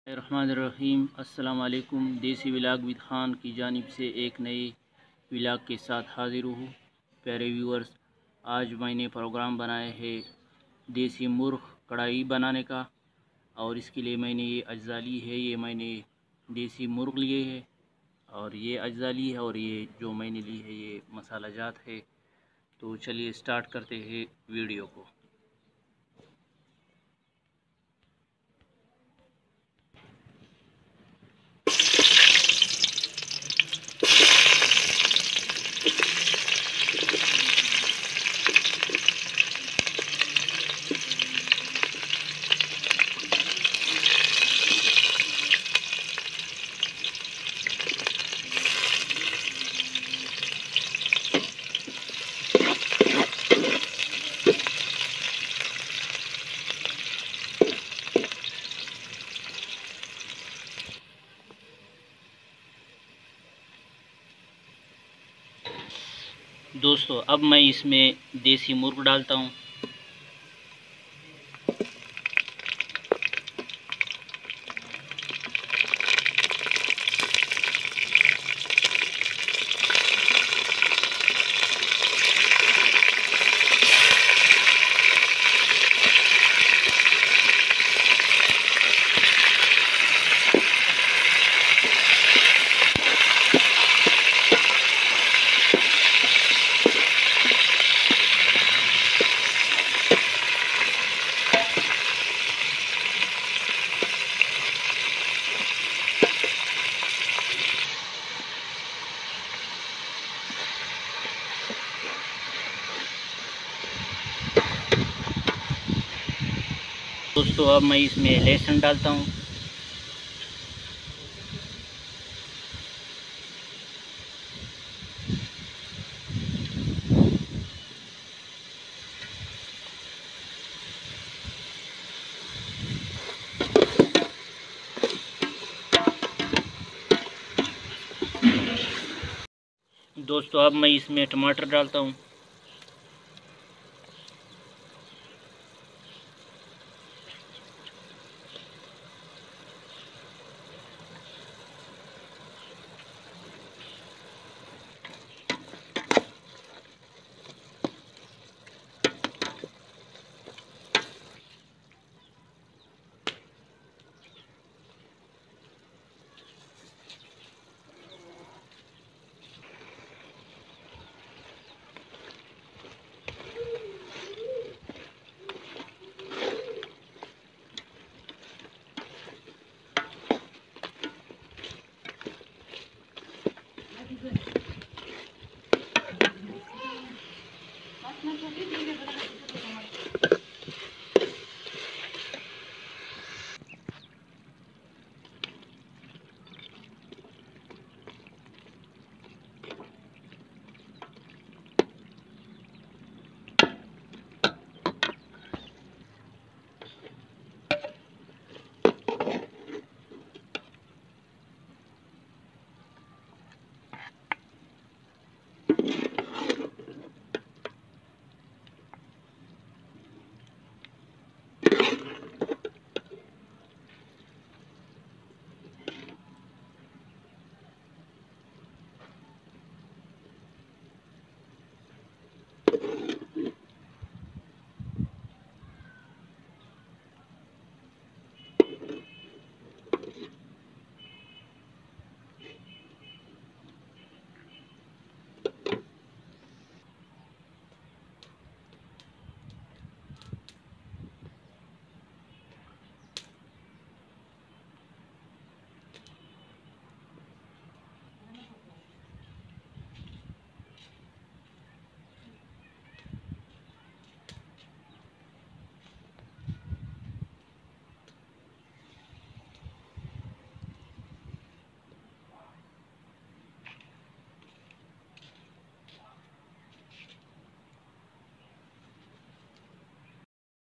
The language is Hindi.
रहमानिर्रहीम। अस्सलाम वालेकुम। देसी व्लॉग विद ख़ान की जानिब से एक नए व्लॉग के साथ हाज़िर हूँ। प्यारे व्यूअर्स, आज मैंने प्रोग्राम बनाया है देसी मुर्ग़ कढ़ाई बनाने का, और इसके लिए मैंने ये अज्जा ली है। ये मैंने देसी मुर्ग़ लिए है और ये अज्जा ली है, और ये जो मैंने ली है ये मसाला जात है। तो चलिए स्टार्ट करते हैं वीडियो को। दोस्तों, अब मैं इसमें देसी मुर्ग़ डालता हूँ। दोस्तों, अब मैं इसमें लहसुन डालता हूँ। दोस्तों, अब मैं इसमें टमाटर डालता हूँ।